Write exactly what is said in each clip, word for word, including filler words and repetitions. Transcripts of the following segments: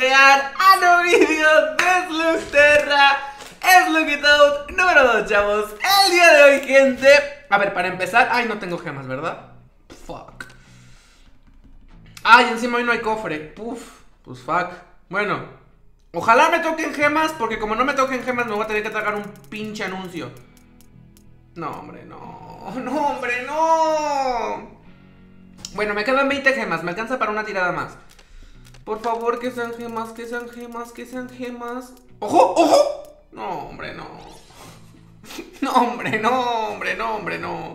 sean a nuevo vídeo de Slugterra Slugitoad número dos, chavos. El día de hoy, gente. A ver, para empezar, ay, no tengo gemas, ¿verdad? Fuck. Ay, encima hoy no hay cofre. Puf, pues fuck. Bueno, ojalá me toquen gemas, porque como no me toquen gemas me voy a tener que tragar un pinche anuncio. No, hombre, no. No, hombre, no. Bueno, me quedan veinte gemas, me alcanza para una tirada más. Por favor, que sean gemas, que sean gemas, que sean gemas. ¡Ojo, ojo! No, hombre, no. No, hombre, no, hombre, no, hombre, no.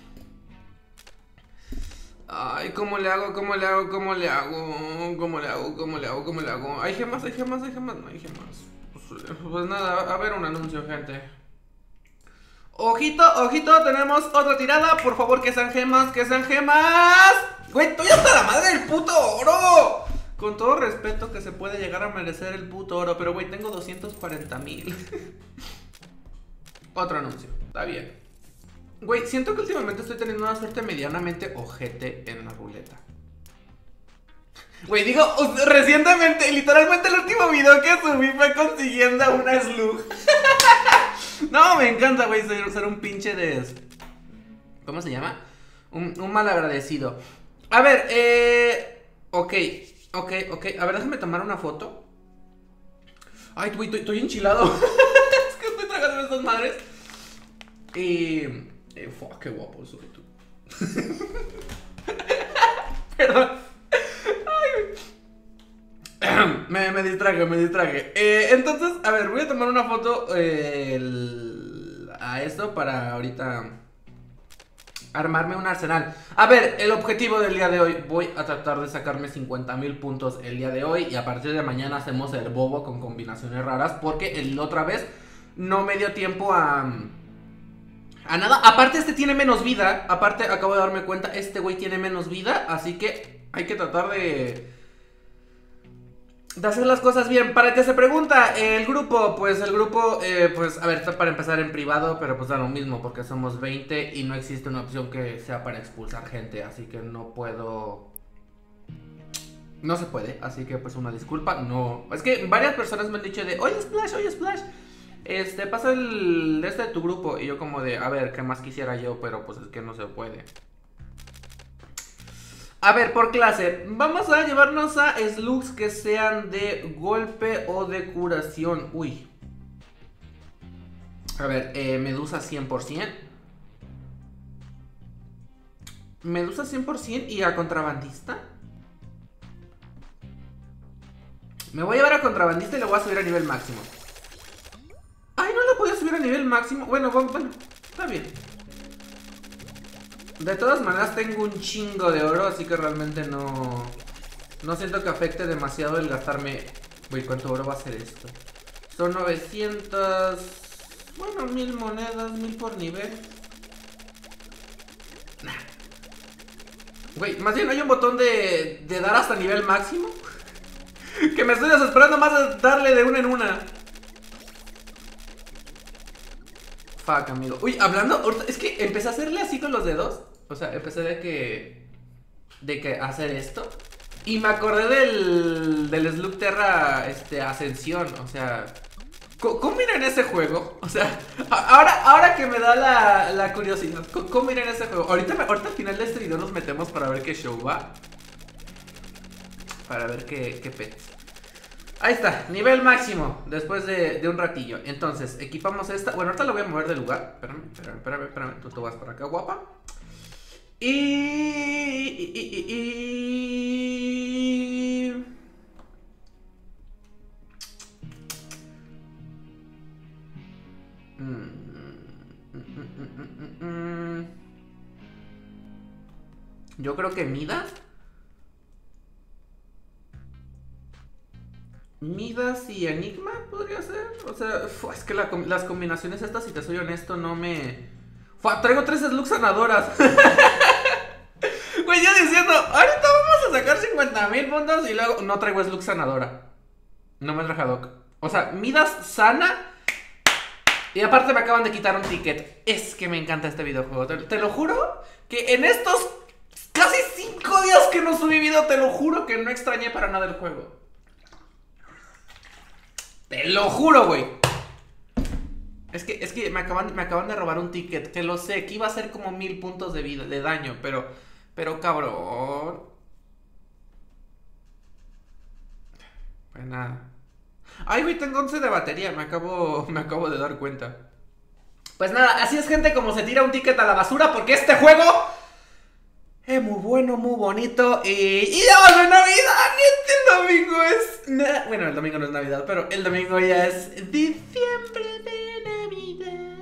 Ay, ¿cómo le hago? ¿Cómo le hago? ¿Cómo le hago? ¿Cómo le hago? ¿Cómo le hago? ¿Cómo le hago? ¿Hay gemas? ¿Hay gemas? ¿Hay gemas? No hay gemas. Pues, pues nada, a ver un anuncio, gente. Ojito, ojito, tenemos otra tirada. Por favor, que sean gemas, que sean gemas. Güey, estoy hasta la madre del puto oro. Con todo respeto que se puede llegar a merecer el puto oro, pero güey, tengo doscientos cuarenta mil. Otro anuncio, está bien. Güey, siento que últimamente estoy teniendo una suerte medianamente ojete en la ruleta. Güey, digo, recientemente, literalmente el último video que subí fue consiguiendo a una slug. No, me encanta, güey, ser, ser un pinche de... ¿Cómo se llama? Un, un malagradecido. A ver, eh... Ok, ok, ok. A ver, déjame tomar una foto. Ay, güey, estoy, estoy enchilado. Es que estoy tragando estas madres. Y... Eh, fuck, qué guapo soy tú. Perdón. Me, me distraje, me distraje. eh, Entonces, a ver, voy a tomar una foto eh, el, a esto para ahorita armarme un arsenal. A ver, el objetivo del día de hoy, voy a tratar de sacarme cincuenta mil puntos el día de hoy. Y a partir de mañana hacemos el bobo con combinaciones raras, porque el otra vez no me dio tiempo a... A nada, aparte este tiene menos vida. Aparte acabo de darme cuenta, este güey tiene menos vida. Así que hay que tratar de... De hacer las cosas bien. Para el que se pregunta, el grupo, pues el grupo, eh, pues a ver, está para empezar en privado, pero pues da lo mismo porque somos veinte y no existe una opción que sea para expulsar gente, así que no puedo... No se puede, así que pues una disculpa, no... Es que varias personas me han dicho de, oye Splash, oye Splash, este, pasa el de este de tu grupo, y yo como de, a ver, ¿qué más quisiera yo? Pero pues es que no se puede. A ver, por clase, vamos a llevarnos a slugs que sean de golpe o de curación. Uy. A ver, eh, Medusa cien por ciento. Medusa cien por ciento y a contrabandista. Me voy a llevar a contrabandista y le voy a subir a nivel máximo. Ay, no lo podía subir a nivel máximo. Bueno, bueno, bueno, está bien. De todas maneras tengo un chingo de oro, así que realmente no... No siento que afecte demasiado el gastarme... Uy, ¿cuánto oro va a ser esto? Son novecientos... Bueno, mil monedas, mil por nivel. Nah. Güey, más bien hay un botón de... De dar hasta nivel máximo. Que me estoy desesperando más de darle de una en una. Fuck, amigo. Uy, hablando, es que empecé a hacerle así con los dedos. O sea, empecé de que... De que hacer esto. Y me acordé del... Del Slugterra, este, Ascensión. O sea... ¿Cómo era en ese juego? O sea, ahora, ahora que me da la, la curiosidad, ¿cómo era en ese juego? Ahorita, ahorita al final de este video nos metemos para ver qué show va. Para ver qué, qué pets. Ahí está, nivel máximo. Después de, de un ratillo. Entonces, equipamos esta. Bueno, ahorita la voy a mover de lugar. Espérame, espérame, espérame, espérame. Tú te vas para acá, guapa. Y... y, y, y, y... Mm, mm, mm, mm, mm. Yo creo que Midas. Midas y Enigma podría ser. O sea, fu, es que la, las combinaciones estas, si te soy honesto, no me... Fu, traigo tres slugs sanadoras. Güey, yo diciendo, ahorita vamos a sacar cincuenta mil puntos y luego no traigo slug sanadora. No me traje Haddock. O sea, Midas sana. Y aparte me acaban de quitar un ticket. Es que me encanta este videojuego. Te, te lo juro que en estos casi cinco días que no subí video, te lo juro que no extrañé para nada el juego. Te lo juro, güey. Es que, es que me acaban, me acaban de robar un ticket. Que lo sé, que iba a ser como mil puntos de vida, de daño. Pero, pero cabrón. Pues nada. Ay, güey, tengo once de batería. Me acabo, me acabo de dar cuenta. Pues nada, así es, gente, como se tira un ticket a la basura. Porque este juego es muy bueno, muy bonito. Y, y ya va a Navidad. El domingo es... Na... Bueno, el domingo no es Navidad, pero el domingo ya es diciembre de Navidad.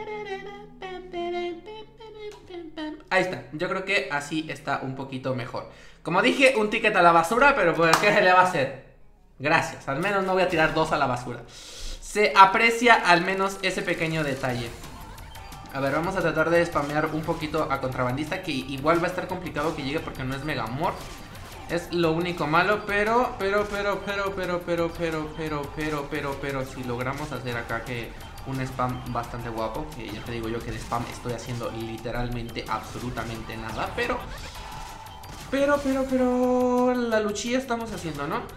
Ahí está. Yo creo que así está un poquito mejor. Como dije, un ticket a la basura, pero pues ¿qué se le va a hacer? Gracias. Al menos no voy a tirar dos a la basura. Se aprecia al menos ese pequeño detalle. A ver, vamos a tratar de spamear un poquito a Contrabandista, que igual va a estar complicado que llegue porque no es Megamorph. Es lo único malo, pero, pero, pero, pero, pero, pero, pero, pero, pero, pero, pero, si logramos hacer acá que un spam bastante guapo, que ya te digo yo que de spam estoy haciendo literalmente absolutamente nada, pero, pero, pero, pero, la luchilla estamos haciendo, ¿no?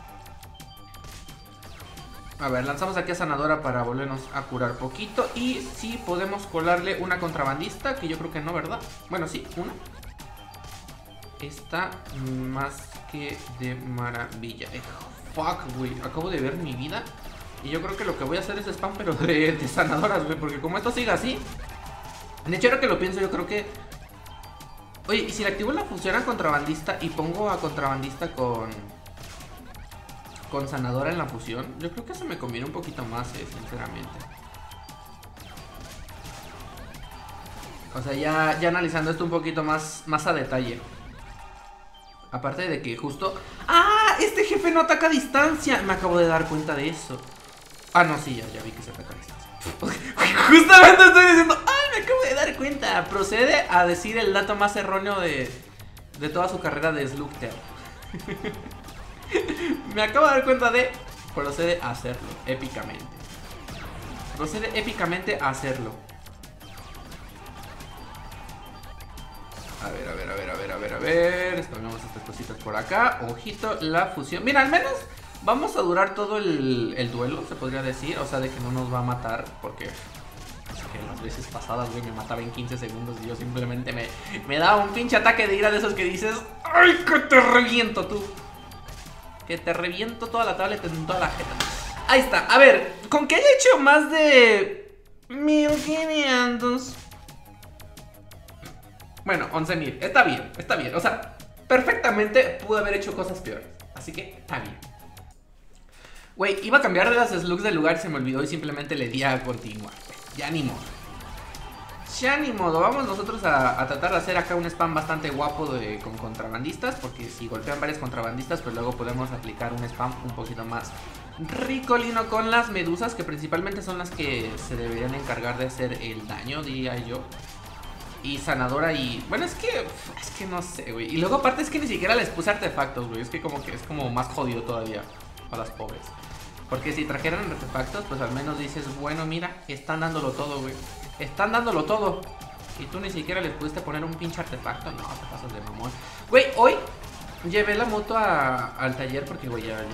A ver, lanzamos aquí a Sanadora para volvernos a curar poquito. Y si sí, podemos colarle una Contrabandista, que yo creo que no, ¿verdad? Bueno, sí, una. Está más que de maravilla. eh, Fuck, güey, acabo de ver mi vida. Y yo creo que lo que voy a hacer es spam, pero de, de sanadoras, güey. Porque como esto sigue así. De hecho, ahora que lo pienso, yo creo que... Oye, ¿y si le activo la función a Contrabandista y pongo a Contrabandista con... con sanadora en la fusión? Yo creo que se me conviene un poquito más, eh, sinceramente. O sea, ya, ya analizando esto un poquito más, más a detalle. Aparte de que justo... ¡Ah! Este jefe no ataca a distancia. Me acabo de dar cuenta de eso. Ah, no, sí, ya, ya vi que se ataca a distancia. Justamente estoy diciendo... ¡Ah! Me acabo de dar cuenta. Procede a decir el dato más erróneo de, de toda su carrera de Slugter. Me acabo de dar cuenta de... Procede a hacerlo, épicamente. Procede épicamente a hacerlo. A ver, a ver, a ver, a ver, a ver, a ver. Escondemos estas cositas por acá. Ojito, la fusión. Mira, al menos vamos a durar todo el, el duelo, se podría decir. O sea, de que no nos va a matar. Porque es que las veces pasadas, güey, me mataba en quince segundos. Y yo simplemente me, me daba un pinche ataque de ira de esos que dices: ¡ay, que te reviento tú! Que te reviento toda la tablet en toda la jeta. Ahí está, a ver, con que haya hecho más de mil quinientos. Bueno, once mil, está bien, está bien. O sea, perfectamente pude haber hecho cosas peores. Así que está bien. Güey, iba a cambiar de las slugs del lugar, se me olvidó y simplemente le di a continuar. Ya ni modo. Ya ni modo, vamos nosotros a, a tratar de hacer acá un spam bastante guapo de, con contrabandistas. Porque si golpean varios contrabandistas, pues luego podemos aplicar un spam un poquito más ricolino con las medusas, que principalmente son las que se deberían encargar de hacer el daño, diría yo. Y sanadora y... Bueno, es que... Es que no sé, güey. Y luego aparte es que ni siquiera les puse artefactos, güey. Es que como que es como más jodido todavía para las pobres. Porque si trajeran artefactos, pues al menos dices, bueno, mira, están dándolo todo, güey. Están dándolo todo. Y tú ni siquiera les pudiste poner un pinche artefacto. No, te pasas de mamón. Güey, hoy llevé la moto a, al taller porque, güey, ya... ya...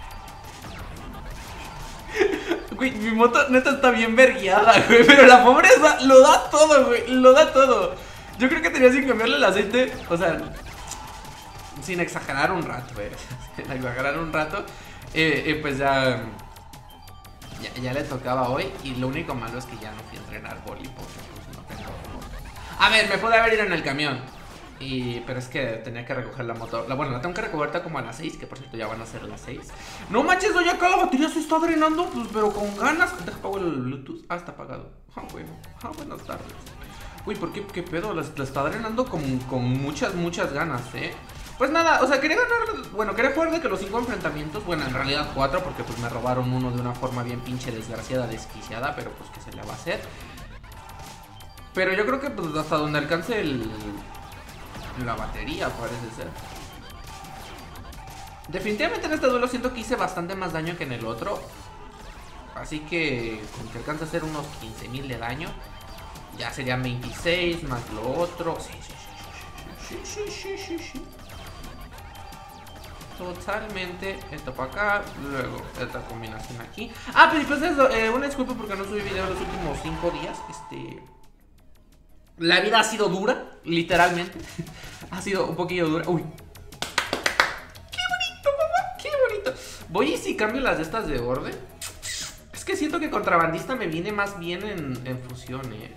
Güey, mi moto neta está bien vergueada, güey. Pero la pobreza lo da todo, güey. Lo da todo. Yo creo que tenía sin cambiarle el aceite. O sea, sin exagerar un rato, güey. Sin exagerar un rato. Eh, eh, pues ya, ya Ya le tocaba hoy. Y lo único malo es que ya no fui a entrenar boli porque pues no tengo como... A ver, me pude haber ido en el camión. Y, pero es que tenía que recoger la moto. La, bueno, la tengo que recoger como a las seis. Que por cierto ya van a ser las seis. No manches, doy acá la batería se está drenando. Pues pero con ganas. Deja apago el Bluetooth. Ah, está apagado. Ah, bueno. Ah, buenas tardes. Uy, ¿por qué? ¿Qué pedo? La, la está drenando con, con muchas, muchas ganas, eh. Pues nada, o sea, quería ganar. Bueno, quería jugar de que los cinco enfrentamientos. Bueno, en realidad cuatro, porque pues me robaron uno de una forma bien pinche desgraciada, desquiciada. Pero pues que se le va a hacer. Pero yo creo que pues hasta donde alcance el... la batería, parece ser. Definitivamente en este duelo siento que hice bastante más daño que en el otro. Así que con que alcance a hacer unos quince mil de daño, ya serían veintiséis más lo otro. Sí, sí, sí, sí, sí, sí, sí, sí, sí. totalmente esto para acá, luego esta combinación aquí. Ah, pero pues eso, eh, una disculpa porque no subí video los últimos cinco días. Este... La vida ha sido dura, literalmente. Ha sido un poquillo dura. Uy. ¡Qué bonito, papá! ¡Qué bonito! Voy y si cambio las de estas de orden. Es que siento que contrabandista me viene más bien en, en fusión, eh.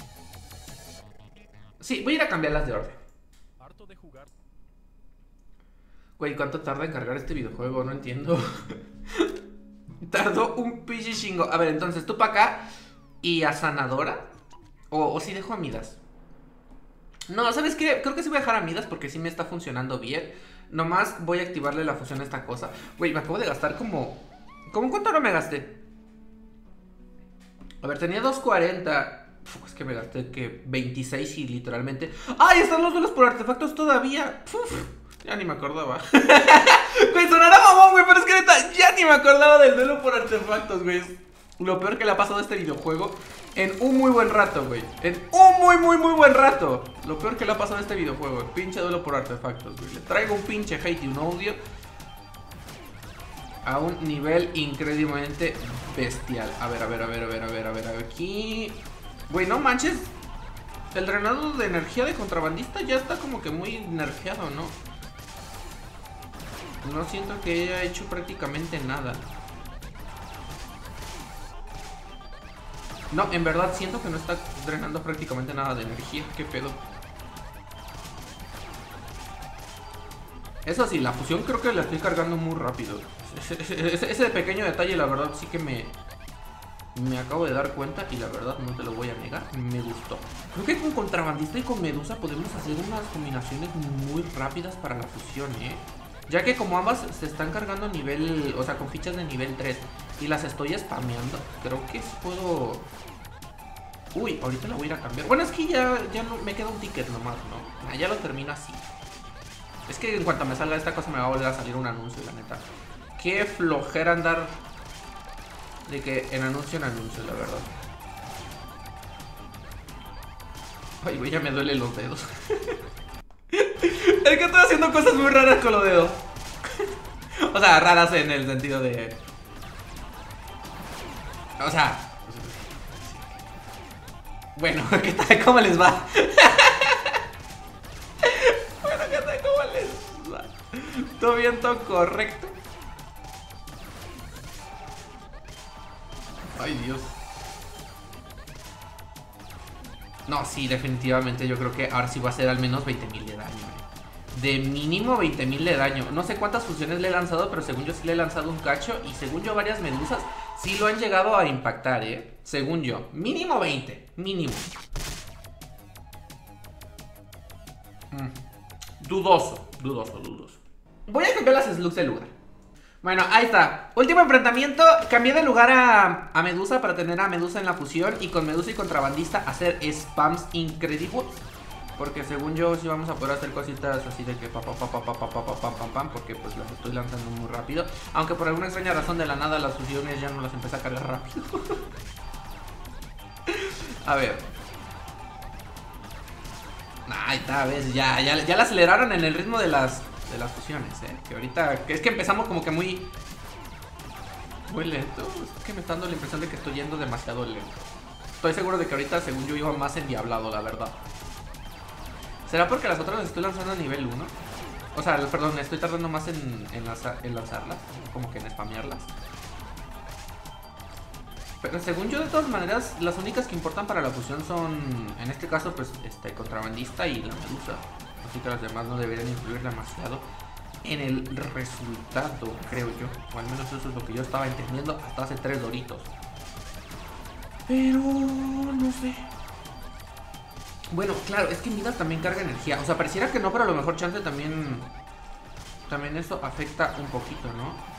Sí, voy a ir a cambiarlas de orden. Harto de jugar. Güey, ¿cuánto tarda en cargar este videojuego? No entiendo. Tardó un pinche chingo. A ver, entonces tú para acá y a Sanadora. O, o si dejo a Midas. No, ¿sabes qué? Creo que sí voy a dejar a Midas porque sí me está funcionando bien. Nomás voy a activarle la fusión a esta cosa. Güey, me acabo de gastar como... ¿Cómo cuánto no me gasté? A ver, tenía dos cuarenta. Uf, es que me gasté que veintiséis y literalmente... ¡Ay! Están los duelos por artefactos todavía. Uf, ya ni me acordaba. Güey, sonará mamón, güey, pero es que neta, ya ni me acordaba del duelo por artefactos, güey. Lo peor que le ha pasado a este videojuego en un muy buen rato, güey. En un muy, muy, muy buen rato. Lo peor que le ha pasado a este videojuego, el pinche duelo por artefactos, güey. Le traigo un pinche hate y un odio a un nivel increíblemente bestial. A ver, a ver, a ver, a ver, a ver, a ver, aquí. Güey, no manches. El drenado de energía de contrabandista ya está como que muy nerfeado, ¿no? No siento que haya hecho prácticamente nada. No, en verdad siento que no está drenando prácticamente nada de energía. ¿Qué pedo? Eso sí, la fusión creo que la estoy cargando muy rápido. Ese, ese, ese pequeño detalle, la verdad, sí que me... Me acabo de dar cuenta y la verdad no te lo voy a negar, me gustó. Creo que con contrabandista y con Medusa podemos hacer unas combinaciones muy rápidas para la fusión, ¿eh? Ya que como ambas se están cargando a nivel, o sea, con fichas de nivel tres y las estoy spameando, creo que sí puedo... Uy, ahorita la voy a ir a cambiar. Bueno, es que ya, ya no, me queda un ticket nomás, ¿no? Ah, ya lo termino así. Es que en cuanto me salga esta cosa me va a volver a salir un anuncio, la neta. Qué flojera andar de que en anuncio en anuncio, la verdad. Ay, güey, ya me duelen los dedos. Es que estoy haciendo cosas muy raras con los dedos. O sea, raras en el sentido de... O sea... Bueno, ¿qué tal? ¿Cómo les va? Bueno, ¿qué tal? ¿Cómo les va? ¿Todo bien? ¿Todo correcto? Ay, Dios. No, sí, definitivamente yo creo que ahora sí va a ser al menos veinte mil de daño, eh. De mínimo veinte mil de daño. No sé cuántas fusiones le he lanzado, pero según yo sí le he lanzado un cacho. Y según yo varias medusas sí lo han llegado a impactar, eh. Según yo, mínimo veinte. Mínimo. mm. Dudoso, dudoso, dudoso. Voy a cambiar las slugs de lugar. Bueno, ahí está. Último enfrentamiento. Cambié de lugar a, a Medusa para tener a Medusa en la fusión. Y con Medusa y contrabandista hacer spams increíbles. Porque según yo sí vamos a poder hacer cositas así de que pa pa pa pa pa pa pa pa pam pam pam. Porque pues las estoy lanzando muy rápido. Aunque por alguna extraña razón de la nada las fusiones ya no las empecé a cargar rápido. A ver. Ahí está, ves, ya, ya, ya la aceleraron en el ritmo de las... De las fusiones, eh. Que ahorita... Que es que empezamos como que muy... Muy lento. Es que me está dando la impresión de que estoy yendo demasiado lento. Estoy seguro de que ahorita, según yo, iba más endiablado, la verdad. ¿Será porque las otras las estoy lanzando a nivel uno? O sea, perdón, estoy tardando más en, en, lanzar, en lanzarlas. Como que en spamearlas. Pero según yo, de todas maneras, las únicas que importan para la fusión son... En este caso, pues, este, contrabandista y la Medusa. Así que las demás no deberían influir demasiado en el resultado, creo yo. O al menos eso es lo que yo estaba entendiendo hasta hace tres doritos. Pero... no sé. Bueno, claro, es que Midas también carga energía. O sea, pareciera que no, pero a lo mejor chance también... También eso afecta un poquito, ¿no?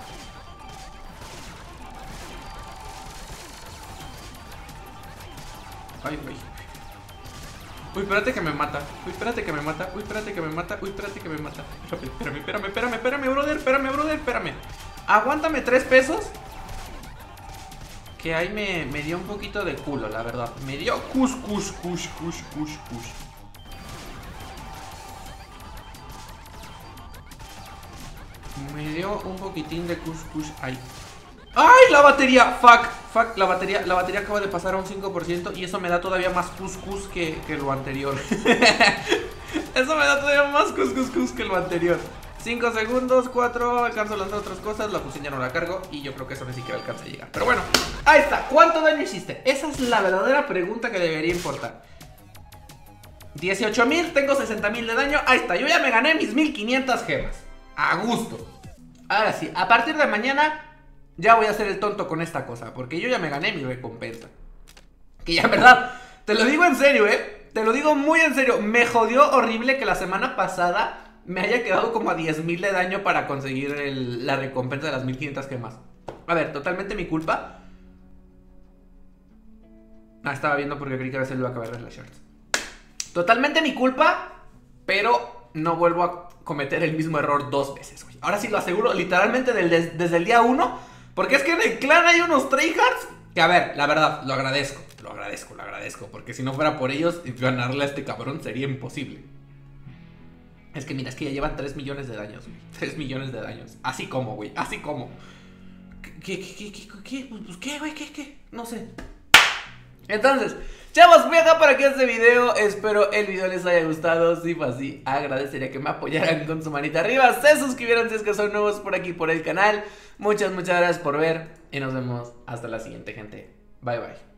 Ay, güey. Uy, espérate que me mata. Uy, espérate que me mata. Uy, espérate que me mata. Uy, espérate que me mata. Espérame, espérame, espérame, espérame, brother. Espérame, brother, espérame. Aguántame tres pesos. Que ahí me, me dio un poquito de culo, la verdad. Me dio cus, cus, cus, cus, cus, cus. Me dio un poquitín de cuscús ahí. ¡Ay, la batería! Fuck, fuck, la batería, la batería acaba de pasar a un cinco por ciento y eso me da todavía más cuscús que, que lo anterior. Eso me da todavía más cuscús que lo anterior. cinco segundos, cuatro, alcanzo a lanzar otras cosas, la fusión ya no la cargo y yo creo que eso ni siquiera alcanza a llegar. Pero bueno, ahí está. ¿Cuánto daño hiciste? Esa es la verdadera pregunta que debería importar. dieciocho mil, tengo sesenta mil de daño. Ahí está, yo ya me gané mis mil quinientas gemas. A gusto. Ahora sí, a partir de mañana ya voy a hacer el tonto con esta cosa, porque yo ya me gané mi recompensa. Que ya en verdad, te lo digo en serio, eh te lo digo muy en serio. Me jodió horrible que la semana pasada me haya quedado como a diez mil de daño para conseguir el, la recompensa de las mil quinientas gemas. A ver, totalmente mi culpa. Ah, estaba viendo porque creí que a veces le iba a acabar de las shorts. Totalmente mi culpa, pero no vuelvo a cometer el mismo error dos veces, güey. Ahora sí lo aseguro, literalmente del, des, desde el día uno. Porque es que en el clan hay unos tryhards que, a ver, la verdad, lo agradezco. Lo agradezco, lo agradezco. Porque si no fuera por ellos, ganarle a este cabrón sería imposible. Es que mira, es que ya llevan tres millones de daños, güey. tres millones de daños. Así como, güey, así como. ¿Qué, qué, qué, qué, qué? Pues, ¿qué, güey? ¿Qué, qué? No sé. Entonces, chavos, voy acá para que este video. Espero el video les haya gustado. Si fue así, agradecería que me apoyaran con su manita arriba. Se suscribieran si es que son nuevos por aquí, por el canal. Muchas, muchas gracias por ver. Y nos vemos hasta la siguiente, gente. Bye, bye.